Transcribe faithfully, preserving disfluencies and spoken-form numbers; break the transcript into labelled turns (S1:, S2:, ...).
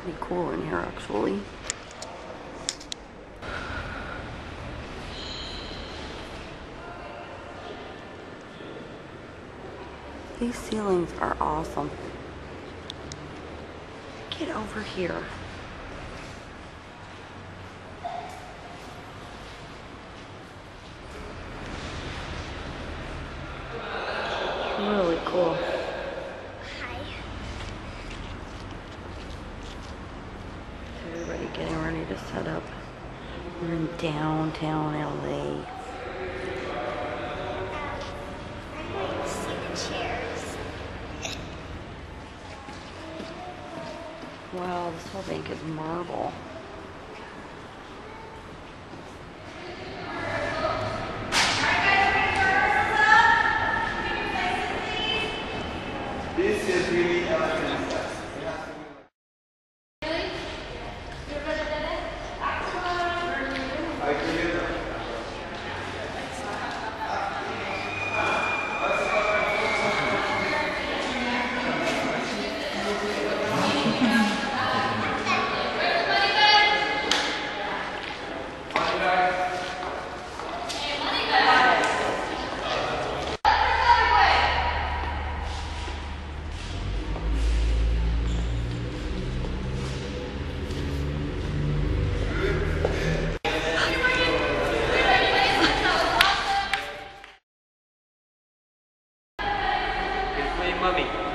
S1: pretty cool in here, actually. These ceilings are awesome. Get over here. Really cool.
S2: Hi.
S1: Everybody getting ready to set up. We're in downtown L A.
S2: I'm going to see the chairs.
S1: Wow, this whole bank is marble.
S3: This is really elegant. Mommy.